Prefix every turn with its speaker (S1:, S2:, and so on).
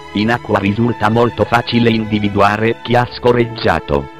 S1: In acqua risulta molto facile individuare chi ha scorreggiato.